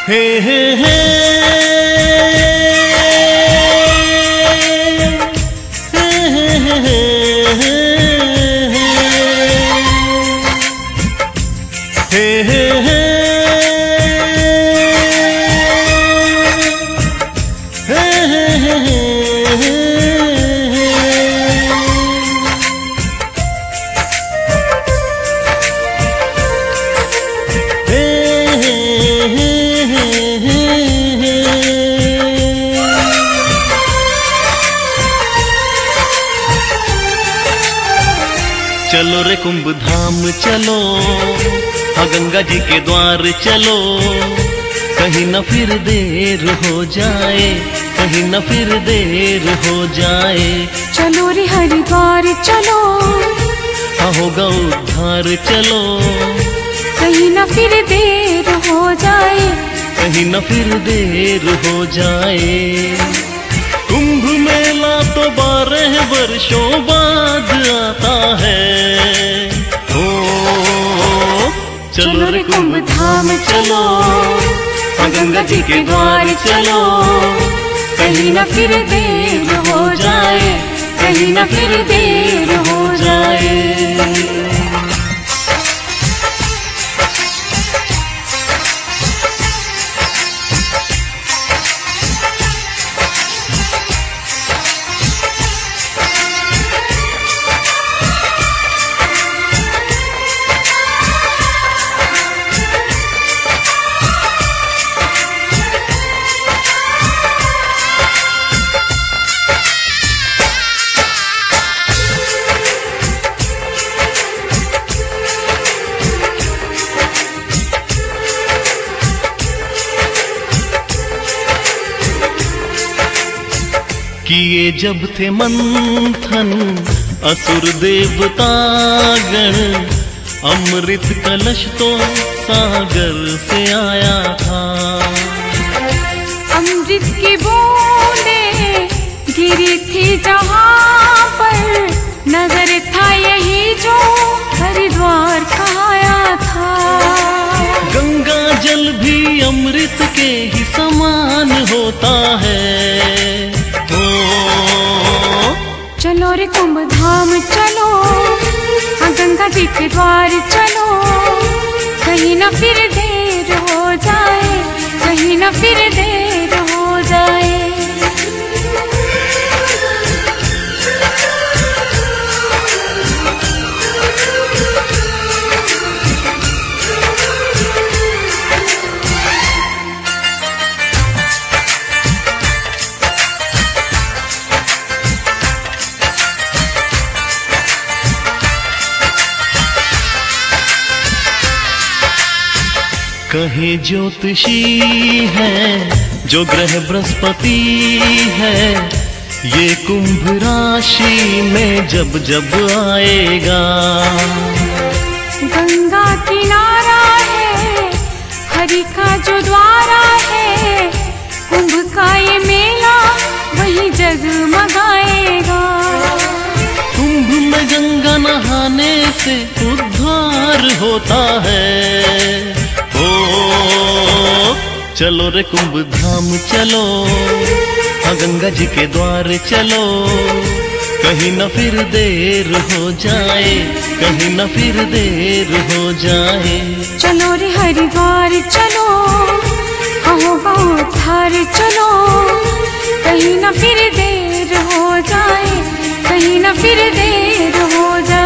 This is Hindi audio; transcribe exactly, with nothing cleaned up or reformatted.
हे हे हे चलो रे कुंभ धाम चलो, हाँ गंगा जी के द्वार चलो, कहीं न फिर देर हो जाए, कहीं न फिर देर हो जाए। चलो रे हरिद्वार चलो, हाँ होगा उद्धार चलो, कहीं न फिर देर हो जाए, कहीं न फिर देर हो जाए। कुंभ मेला तो बारह वर्षों बाद आता है। ओ चलो रे कुंभ धाम चलो, हाँ गंगा जी के द्वार चलो, कहीं न फिर देर हो जाए, कहीं न फिर देर हो जाए। किए जब थे मंथन असुर देवतागण, अमृत कलश तो सागर से आया था। अमृत की बूंदें गिरी थी जहाँ पर, नगर था यही जो हरिद्वार कहाया था। गंगा जल भी अमृत के ही समान होता है। चलो रे कुंभ धाम चलो, हाँ गंगा जी के द्वार चलो, कहीं न फिर देर हो जाए, कहीं न फिर देर हो जाए। कहे ज्योतिषी है जो ग्रह बृहस्पति है, ये कुंभ राशि में जब जब आएगा। गंगा किनारा है, हरि का जो द्वारा है, कुंभ का ये मेला वही जगमगाएगा। कुंभ में गंगा नहाने से उद्धार होता है। चलो रे कुंभ धाम चलो, हाँ गंगा जी के द्वार चलो, कहीं न फिर देर हो जाए, कहीं न फिर देर हो जाए। चलो रे हरिद्वार चलो, हाँ होगा उद्धार चलो, कहीं न फिर देर हो जाए, कहीं न फिर देर हो जाए।